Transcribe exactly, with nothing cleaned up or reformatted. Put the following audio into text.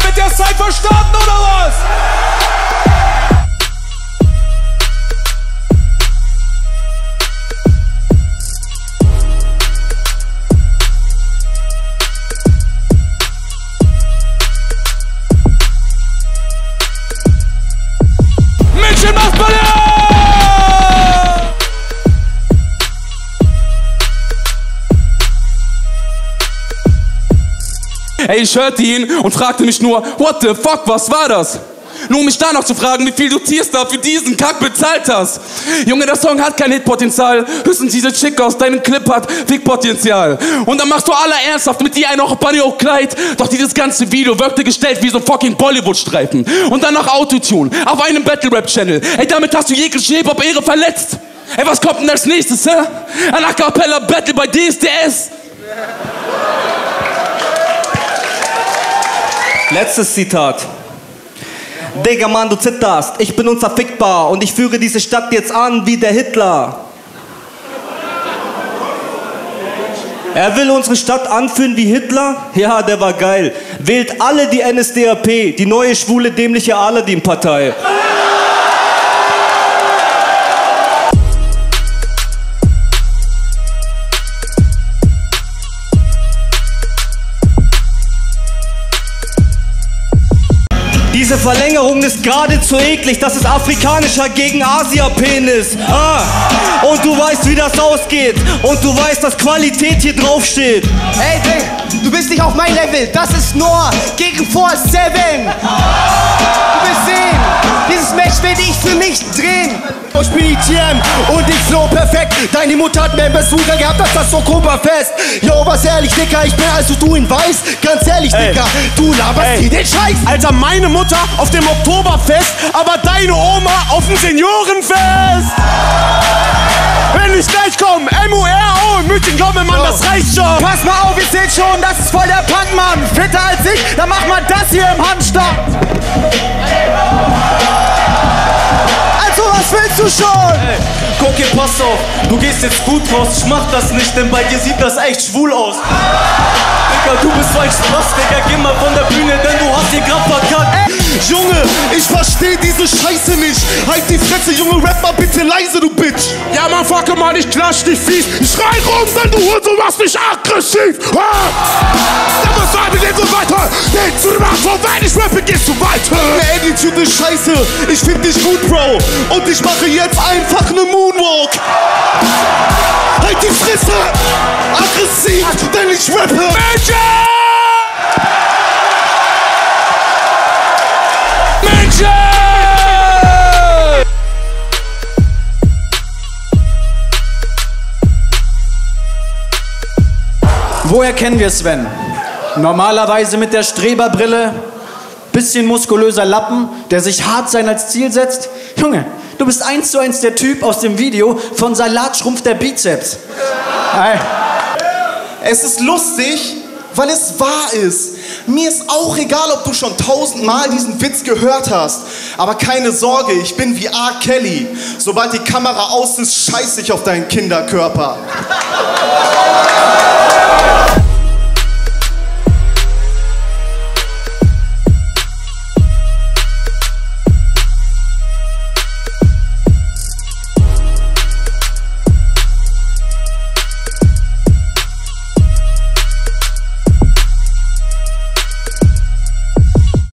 mit der Cypher starten oder was? Mädchen, macht Ballett! Ey, ich hörte ihn und fragte mich nur, what the fuck, was war das? Nur um mich danach zu fragen, wie viel du Tierstar für diesen Kack bezahlt hast. Junge, der Song hat kein Hitpotenzial, höchstens diese Chick aus deinem Clip hat Fickpotenzial. Und dann machst du aller ernsthaft mit dir einen auch Bunny auch Kleid. Doch dieses ganze Video wirkte gestellt wie so fucking Bollywood-Streifen. Und dann noch Autotune auf einem Battle-Rap-Channel. Ey, damit hast du jegliche Hip-Hop-Ehre verletzt. Ey, was kommt denn als nächstes, hä? Ein A-Cappella-Battle bei D S D S. Letztes Zitat. Digga, Mann, du zitterst. Ich bin unzerfickbar und ich führe diese Stadt jetzt an wie der Hitler. Er will unsere Stadt anführen wie Hitler? Ja, der war geil. Wählt alle die N S D A P, die neue schwule dämliche Aladdin-Partei. Diese Verlängerung ist geradezu eklig, das ist afrikanischer gegen Asia-Penis. Ah, und du weißt, wie das ausgeht. Und du weißt, dass Qualität hier draufsteht. Ey, Digga, du bist nicht auf mein Level. Das ist Noah gegen Force Seven. Du wirst sehen, dieses Match werde ich für mich drehen. Ich bin die T M und ich flow perfekt. Deine Mutter hat mehr Besucher gehabt als das Oktoberfest. Yo, was ehrlich, Dicker, ich bin also du ihn weißt. Ganz ehrlich, Ey. Dicker, du laberst Ey. hier den Scheiß. Alter, meine Mutter auf dem Oktoberfest, aber deine Oma auf dem Seniorenfest. Wenn ich gleich komm, M U R O in München, glaube man, das reicht schon. Pass mal auf, ihr seht schon, das ist voll der Punkmann. Fitter als ich, dann mach mal das hier im Handstand. Also, was willst du schon? Ey, guck hier, pass auf, du gehst jetzt gut raus. Ich mach das nicht, denn bei dir sieht das echt schwul aus. Digga, du bist so ein Spaß, Digga, geh mal von der Bühne, denn du hast hier grad verkackt. Junge, ich versteh diese Scheiße nicht. Halt die Fresse, Junge, rap mal bitte leise, du Bitch. Ja, man, fuck mal, ich klatsch dich fies. Ich schrei rum, denn du Hurensohn machst mich aggressiv. Der muss sagen, geht so weiter. Den zu dem Arschloch, wenn ich rappe, gehst du weiter. Deine Attitude ist scheiße, ich find dich gut, Bro. Und ich mache jetzt einfach ne Moonwalk. Halt die Fresse, aggressiv, denn ich rappe. Menschen! Menschen! Woher kennen wir Sven? Normalerweise mit der Streberbrille, bisschen muskulöser Lappen, der sich hart sein als Ziel setzt. Junge, du bist eins zu eins der Typ aus dem Video von Salat schrumpft der Bizeps. Hey. Es ist lustig, weil es wahr ist. Mir ist auch egal, ob du schon tausendmal diesen Witz gehört hast. Aber keine Sorge, ich bin wie R. Kelly. Sobald die Kamera aus ist, scheiß ich auf deinen Kinderkörper.